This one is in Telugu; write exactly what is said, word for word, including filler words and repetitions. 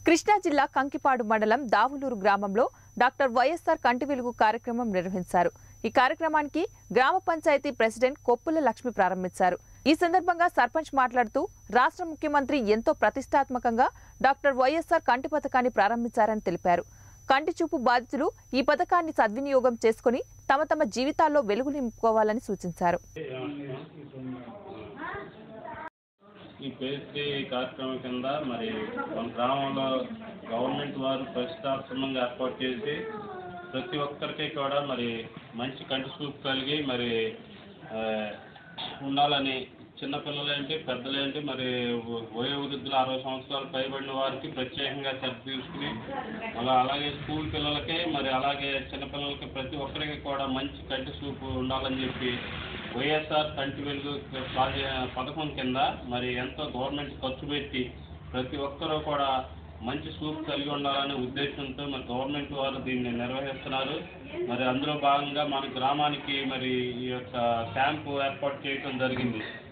కృష్ణా జిల్లా కంకిపాడు మండలం దావులూరు గ్రామంలో డాక్టర్ వైఎస్ఆర్ కంటి వెలుగు కార్యక్రమం నిర్వహించారు. ఈ కార్యక్రమానికి గ్రామ పంచాయతీ ప్రెసిడెంట్ కొప్పుల లక్ష్మి ప్రారంభించారు. ఈ సందర్భంగా సర్పంచ్ మాట్లాడుతూ రాష్ట్ర ముఖ్యమంత్రి ఎంతో ప్రతిష్టాత్మకంగా డాక్టర్ వైఎస్ఆర్ కంటి పథకాన్ని ప్రారంభించారని తెలిపారు. కంటి చూపు బాధితులు ఈ పథకాన్ని సద్వినియోగం చేసుకుని తమ తమ జీవితాల్లో వెలుగు నింపుకోవాలని సూచించారు. ఈ పేస్ట్రీ కార్యక్రమం కింద మరి మన గ్రామంలో గవర్నమెంట్ వారు ప్రతిష్టాత్మకంగా ఏర్పాటు చేసి ప్రతి ఒక్కరికి కూడా మరి మంచి కంటి చూపు కలిగి మరి ఉండాలని చిన్నపిల్లలేంటి పెద్దలేంటి మరి వయోవృద్ధులు అరవై సంవత్సరాలు పైబడిన వారికి ప్రత్యేకంగా శ్రద్ధ తీసుకుని అలా అలాగే స్కూల్ పిల్లలకి మరి అలాగే చిన్నపిల్లలకి ప్రతి ఒక్కరికి కూడా మంచి కంటి చూపు ఉండాలని చెప్పి వైఎస్ఆర్ కంటి వెలుగు పథకం కింద మరి ఎంతో గవర్నమెంట్ ఖర్చు పెట్టి ప్రతి ఒక్కరూ కూడా మంచి చూపు కలిగి ఉండాలనే ఉద్దేశంతో మరి గవర్నమెంట్ వారు దీన్ని నిర్వహిస్తున్నారు. మరి అందులో భాగంగా మన గ్రామానికి మరి ఈ యొక్క క్యాంపు ఏర్పాటు చేయడం జరిగింది.